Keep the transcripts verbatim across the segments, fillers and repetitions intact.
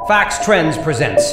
Facts Trends presents.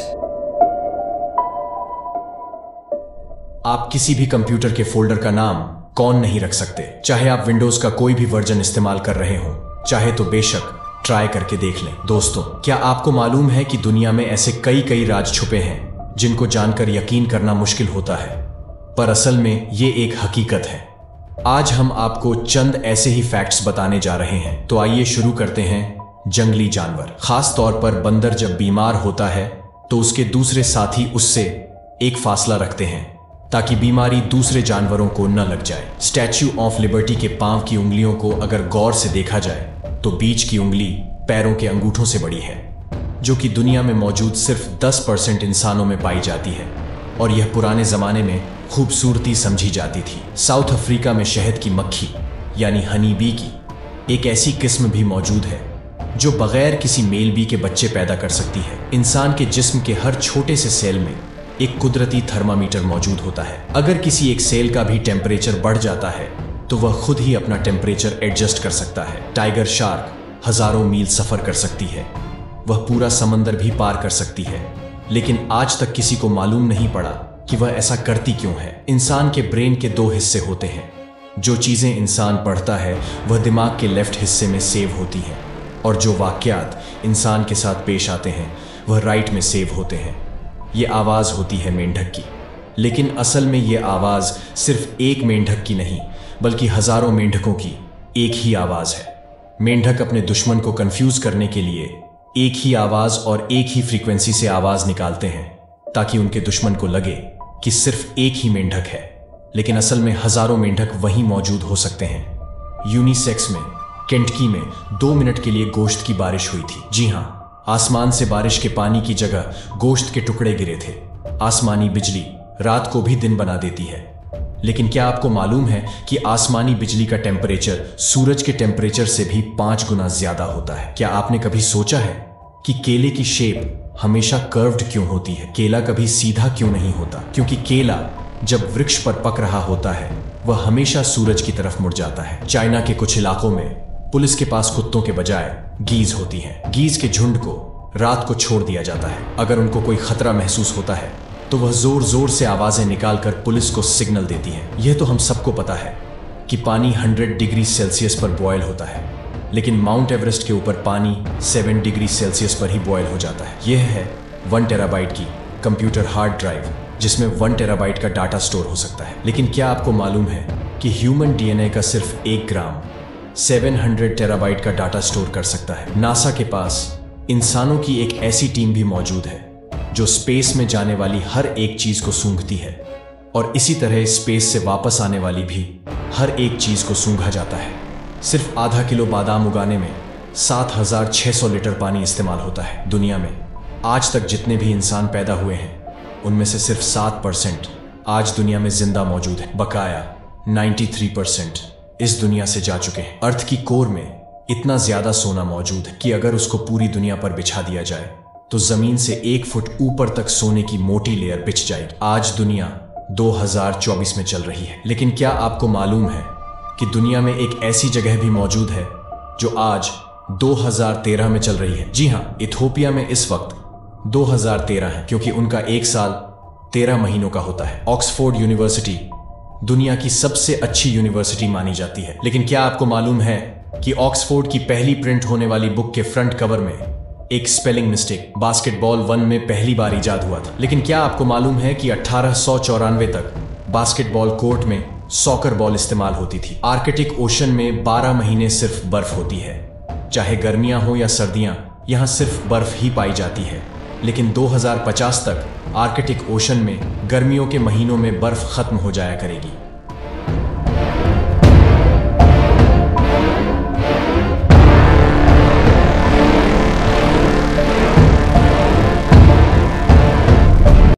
आप किसी भी कंप्यूटर के फोल्डर का नाम कौन नहीं रख सकते, चाहे आप विंडोज का कोई भी वर्जन इस्तेमाल कर रहे हो। चाहे तो बेशक ट्राई करके देख लें। दोस्तों, क्या आपको मालूम है कि दुनिया में ऐसे कई कई राज छुपे हैं जिनको जानकर यकीन करना मुश्किल होता है, पर असल में ये एक हकीकत है। आज हम आपको चंद ऐसे ही फैक्ट्स बताने जा रहे हैं। तो आइए शुरू करते हैं। जंगली जानवर, खास तौर पर बंदर जब बीमार होता है तो उसके दूसरे साथी उससे एक फासला रखते हैं ताकि बीमारी दूसरे जानवरों को न लग जाए। स्टैच्यू ऑफ लिबर्टी के पांव की उंगलियों को अगर गौर से देखा जाए तो बीच की उंगली पैरों के अंगूठों से बड़ी है, जो कि दुनिया में मौजूद सिर्फ दस परसेंट इंसानों में पाई जाती है, और यह पुराने जमाने में खूबसूरती समझी जाती थी। साउथ अफ्रीका में शहद की मक्खी यानी हनी बी की एक ऐसी किस्म भी मौजूद है जो बगैर किसी मेल बी के बच्चे पैदा कर सकती है। इंसान के जिस्म के हर छोटे से सेल में एक कुदरती थर्मामीटर मौजूद होता है। अगर किसी एक सेल का भी टेम्परेचर बढ़ जाता है तो वह खुद ही अपना टेम्परेचर एडजस्ट कर सकता है। टाइगर शार्क हजारों मील सफर कर सकती है, वह पूरा समंदर भी पार कर सकती है, लेकिन आज तक किसी को मालूम नहीं पड़ा कि वह ऐसा करती क्यों है। इंसान के ब्रेन के दो हिस्से होते हैं। जो चीजें इंसान पढ़ता है वह दिमाग के लेफ्ट हिस्से में सेव होती हैं, और जो वाकयात इंसान के साथ पेश आते हैं वह राइट में सेव होते हैं। ये आवाज होती है मेंढक की, लेकिन असल में ये आवाज सिर्फ एक मेंढक की नहीं बल्कि हजारों मेंढकों की एक ही आवाज है। मेंढक अपने दुश्मन को कंफ्यूज करने के लिए एक ही आवाज और एक ही फ्रीक्वेंसी से आवाज निकालते हैं ताकि उनके दुश्मन को लगे कि सिर्फ एक ही मेंढक है, लेकिन असल में हजारों मेंढक वहीं मौजूद हो सकते हैं। यूनिसेक्स में केंटकी में दो मिनट के लिए गोश्त की बारिश हुई थी। जी हां, आसमान से बारिश के पानी की जगह गोश्त के टुकड़े गिरे थे। आसमानी बिजली रात को भी दिन बना देती है, लेकिन क्या आपको मालूम है कि आसमानी बिजली का टेम्परेचर सूरज के टेम्परेचर से भी पांच गुना ज्यादा होता है। क्या आपने कभी सोचा है कि केले की शेप हमेशा कर्व्ड क्यों होती है? केला कभी सीधा क्यों नहीं होता? क्योंकि केला जब वृक्ष पर पक रहा होता है वह हमेशा सूरज की तरफ मुड़ जाता है। चाइना के कुछ इलाकों में पुलिस के पास कुत्तों के बजाय गीज होती हैं। गीज के झुंड को रात को छोड़ दिया जाता है। अगर उनको कोई खतरा महसूस होता है तो वह जोर जोर से आवाजें निकालकर पुलिस को सिग्नल देती है। यह तो हम सबको पता है कि पानी सौ डिग्री सेल्सियस पर बॉयल होता है, लेकिन माउंट एवरेस्ट के ऊपर पानी सात डिग्री सेल्सियस पर ही बॉयल हो जाता है। यह है वन टेराबाइट की कंप्यूटर हार्ड ड्राइव, जिसमें वन टेराबाइट का डाटा स्टोर हो सकता है। लेकिन क्या आपको मालूम है कि ह्यूमन डीएनए का सिर्फ एक ग्राम सात सौ टेराबाइट का डाटा स्टोर कर सकता है। नासा के पास इंसानों की एक ऐसी टीम भी मौजूद है जो स्पेस में जाने वाली हर एक चीज को सूंघती है, और इसी तरह स्पेस से वापस आने वाली भी हर एक चीज को सूंघा जाता है। सिर्फ आधा किलो बादाम उगाने में सात हजार छह सौ लीटर पानी इस्तेमाल होता है। दुनिया में आज तक जितने भी इंसान पैदा हुए हैं उनमें से सिर्फ सात परसेंट आज दुनिया में जिंदा मौजूद है। बकाया तिरानवे परसेंट इस दुनिया से जा चुके हैं। अर्थ की कोर में इतना ज्यादा सोना मौजूद है कि अगर उसको पूरी दुनिया पर बिछा दिया जाए तो जमीन से एक फुट ऊपर तक सोने की मोटी लेयर बिछ जाएगी। आज दुनिया दो हज़ार चौबीस में चल रही है, लेकिन क्या आपको मालूम है कि दुनिया में एक ऐसी जगह भी मौजूद है जो आज दो हज़ार तेरह में चल रही है? जी हां, इथियोपिया में इस वक्त दो हज़ार तेरह है, क्योंकि उनका एक साल तेरह महीनों का होता है। ऑक्सफोर्ड यूनिवर्सिटी दुनिया की सबसे अच्छी यूनिवर्सिटी मानी जाती है, लेकिन क्या आपको मालूम है कि ऑक्सफोर्ड की पहली प्रिंट होने वाली बुक के फ्रंट कवर में एक स्पेलिंग मिस्टेक बास्केटबॉल वन में पहली बार इजाद हुआ था? लेकिन क्या आपको मालूम है कि अठारह सौ चौरानवे तक बास्केटबॉल कोर्ट में सॉकर बॉल इस्तेमाल होती थी? आर्कटिक ओशन में बारह महीने सिर्फ बर्फ होती है। चाहे गर्मियां हो या सर्दियां, यहां सिर्फ बर्फ ही पाई जाती है, लेकिन दो हज़ार पचास तक आर्कटिक ओशन में गर्मियों के महीनों में बर्फ खत्म हो जाया करेगी।